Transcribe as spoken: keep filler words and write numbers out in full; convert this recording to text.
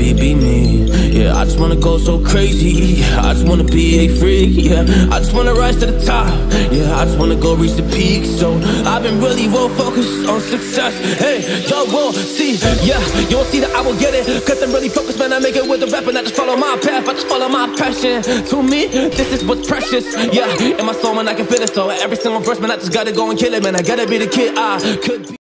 nobody be me. Yeah, I just wanna go so crazy. I just wanna be a freak. Yeah, I just wanna rise to the top. Yeah, I just wanna go reach the peak. So I've been really well focused on success. Hey, y'all will see. Yeah, you will see that I will get it. Cause I'm really focused, man. I make it with the rap and I just follow my path. I just follow my passion. To me, this is what's precious. Yeah, in my soul, man, I can feel it. So every single verse, man, I just gotta go and kill it, man. I gotta be the kid I could be.